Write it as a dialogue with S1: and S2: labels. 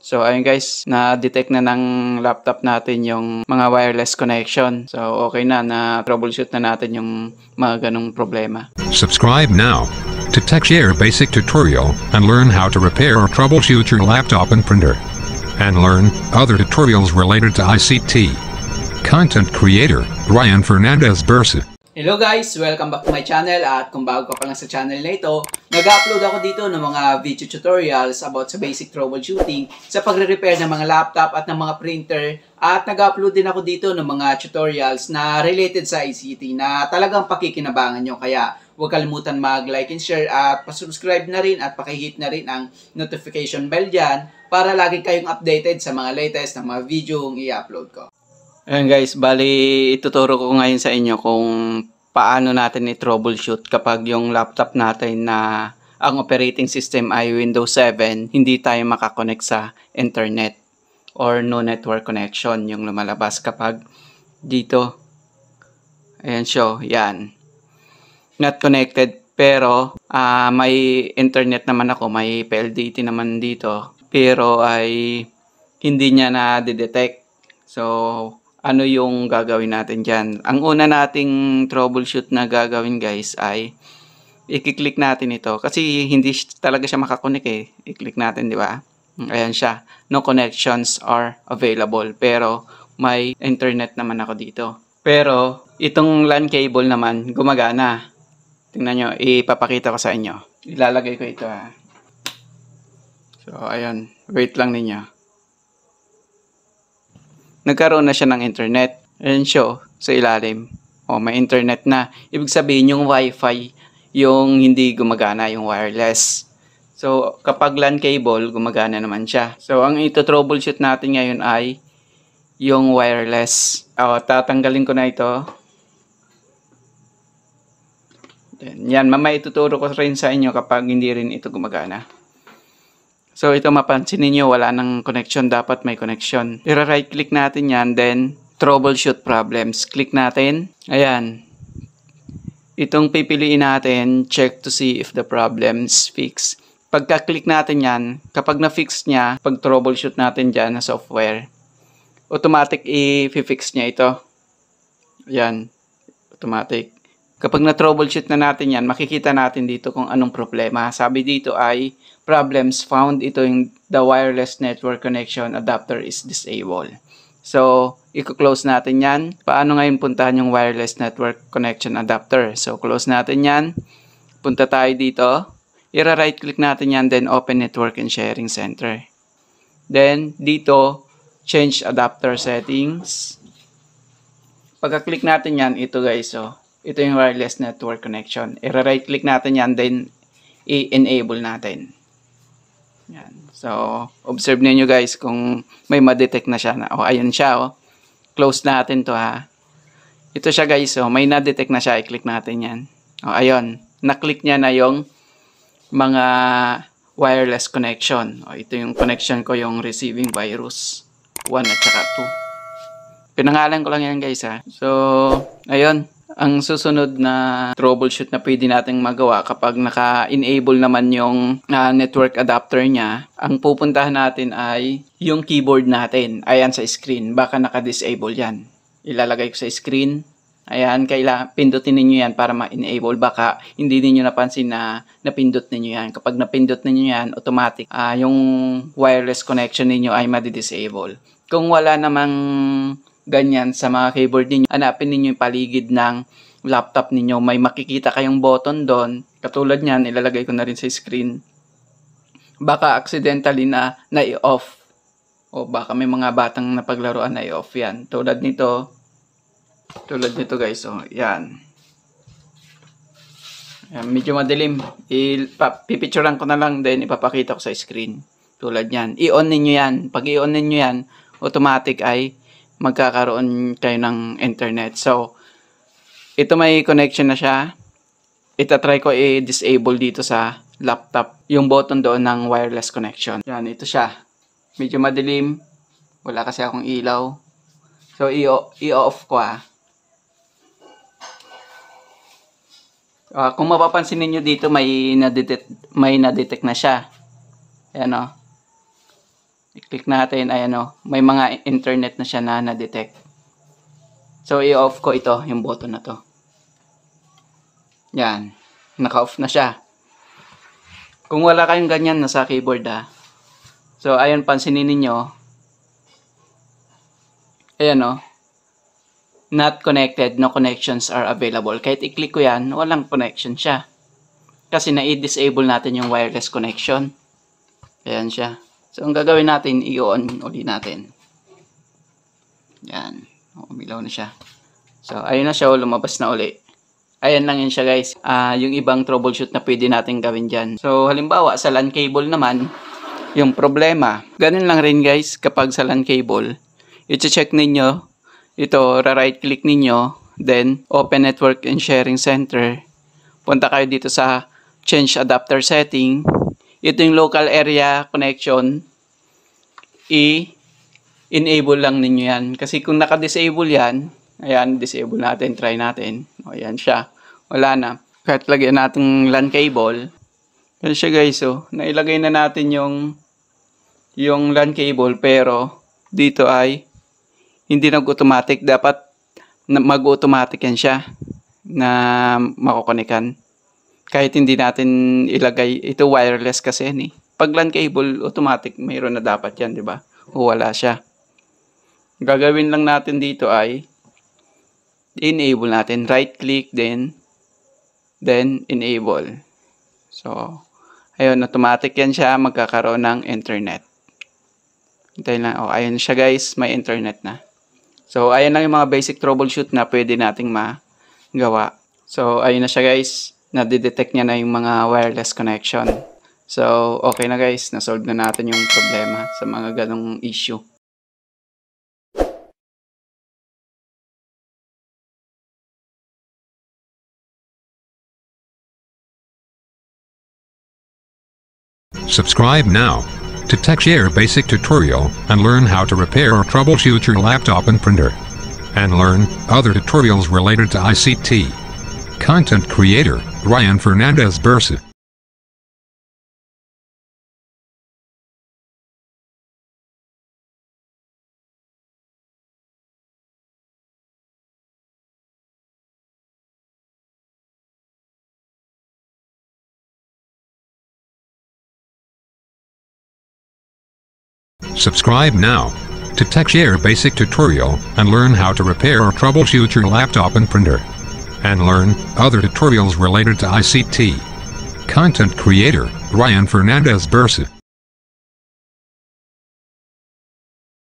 S1: So ayun guys, na-detect na ng laptop natin yung mga wireless connection. So okay na troubleshoot na natin yung mga ganong problema.
S2: Subscribe now to TechShare Basic Tutorial and learn how to repair or troubleshoot your laptop and printer. And learn other tutorials related to ICT. Content creator, Ryan Fernandez Bursa.
S1: Hello guys! Welcome back to my channel at kung bago ka pa lang sa channel na ito, nag-upload ako dito ng mga video tutorials about sa basic troubleshooting sa pagre-repair ng mga laptop at ng mga printer at nag-upload din ako dito ng mga tutorials na related sa ICT na talagang pakikinabangan nyo. Kaya huwag kalimutan mag-like and share at pasubscribe na rin at pakihit na rin ang notification bell dyan para lagi kayong updated sa mga latest na mga video yung i-upload ko. Ayan guys, bali ituturo ko ngayon sa inyo kung paano natin i-troubleshoot kapag yung laptop natin na ang operating system ay Windows 7, hindi tayo makakonect sa internet or no network connection yung lumalabas kapag dito. Ayan siya, yan. Not connected pero may internet naman ako, may PLDT naman dito pero ay hindi niya na-detect. So, ano yung gagawin natin dyan? Ang una nating troubleshoot na gagawin guys ay i-click natin ito kasi hindi talaga siya makakonek eh. I-click natin, di ba? Ayan siya. No connections are available. Pero may internet naman ako dito. Pero itong LAN cable naman gumagana. Tingnan nyo, ipapakita ko sa inyo. Ilalagay ko ito ha. So ayun, wait lang ninyo. Nagkaroon na siya ng internet. Ayan siya sa ilalim. O, may internet na. Ibig sabihin yung wifi, yung hindi gumagana, yung wireless. So, kapag LAN cable, gumagana naman siya. So, ang ito-troubleshoot natin ngayon ay yung wireless. O, tatanggalin ko na ito. Yan, mamaya ituturo ko rin sa inyo kapag hindi rin ito gumagana. So, ito mapansin niyo wala ng connection. Dapat may connection. I-right click natin yan. Then, troubleshoot problems. Click natin. Ayan. Itong pipiliin natin, check to see if the problems fix. Pagka-click natin yan, kapag na-fix niya, pag-troubleshoot natin dyan na software, automatic i-fix niya ito. Ayan. Automatic. Kapag na-troubleshoot na natin yan, makikita natin dito kung anong problema. Sabi dito ay problems found. Ito yung the wireless network connection adapter is disabled. So, i-close natin yan. Paano ngayon puntahan yung wireless network connection adapter? So, close natin yan. Punta tayo dito. I-right click natin yan. Then, open network and sharing center. Then, dito, change adapter settings. Pagka-click natin yan, ito guys, oh. Ito yung wireless network connection. I-right click natin yan, then i-enable natin. Yan. So, observe niyo guys kung may ma-detect na siya. O, ayun siya, oh. Close natin to ha. Ito siya guys, oh. May na-detect na siya. I-click natin yan. O, ayun. Na-click niya na yung mga wireless connection. O, ito yung connection ko, yung receiving virus. 1 at saka 2. Pinangalan ko lang yan guys ha. So, ayun. Ang susunod na troubleshoot na pwede nating magawa kapag naka-enable naman yung network adapter niya, ang pupuntahan natin ay yung keyboard natin. Ayan sa screen. Baka naka-disable yan. Ilalagay ko sa screen. Ayan, pindutin ninyo yan para ma-enable. Baka hindi ninyo napansin na napindot ninyo yan. Kapag napindot ninyo yan, automatic yung wireless connection ninyo ay madi-disable. Kung wala namang ganyan sa mga keyboard ninyo, hanapin ninyo yung paligid ng laptop ninyo. May makikita kayong button doon. Katulad niyan, ilalagay ko na rin sa screen. Baka accidentally na i-off. O baka may mga batang napaglaruan na i-off yan. Tulad nito guys. O, yan. Ayan, medyo madilim. Pipicturean ko na lang, then ipapakita ko sa screen. Tulad yan. I-on ninyo yan. Pag i-on ninyo yan, automatic ay magkakaroon kayo ng internet. So, ito may connection na siya. Itatry ko i-disable dito sa laptop yung button doon ng wireless connection. Yan, ito siya. Medyo madilim. Wala kasi akong ilaw. So, i-off ko kung mapapansin niyo dito, may na-detect na siya. Ayan o. I-click natin, ayan o, may mga internet na siya na na-detect. So, i-off ko ito, yung button na to. Yan, naka-off na siya. Kung wala kayong ganyan, nasa keyboard So, ayun, pansinin ninyo. Ayan o. Not connected, no connections are available. Kahit i-click ko yan, walang connection siya. Kasi na-disable natin yung wireless connection. Ayan siya. So, ang gagawin natin, i-on uli natin. Yan. Umilaw na siya. So, ayun na siya, lumabas na uli. Ayan lang yun siya guys. Yung ibang troubleshoot na pwede natin gawin dyan. So, halimbawa, sa LAN cable naman, yung problema. Ganun lang rin guys, kapag sa LAN cable, i-check ninyo, ito, right click ninyo, then, open network and sharing center. Punta kayo dito sa change adapter setting. Ito yung local area connection. I-enable lang ninyo yan. Kasi kung naka-disable yan, ayan, disable natin, try natin. O, ayan siya. Wala na. Kahit lagyan natin LAN cable. Yan siya guys, nailagay na natin yung LAN cable, pero dito ay hindi nag-automatic. Dapat mag-automatic yan siya na makukonekan. Kahit hindi natin ilagay, ito wireless kasi yan eh. Pag LAN cable, automatic, mayroon na dapat yan, di ba? O wala siya. Gagawin lang natin dito ay enable natin, right click, then enable. So, ayun, automatic yan siya, magkakaroon ng internet. Hintayin lang, ayun siya guys, may internet na. So, ayun lang yung mga basic troubleshoot na pwede nating magawa. So, ayun na siya guys, nadidetect niya na yung mga wireless connection. So, okay na guys, nasolve na natin yung problema sa mga ganong issue.
S2: Subscribe now to TechShare Basic Tutorial and learn how to repair or troubleshoot your laptop and printer. And learn other tutorials related to ICT. Content creator, Ryan Fernandez Bursa. Subscribe now to TechShare Basic Tutorial and learn how to repair or troubleshoot your laptop and printer. And learn other tutorials related to ICT. Content creator, Ryan Fernandez Bursa.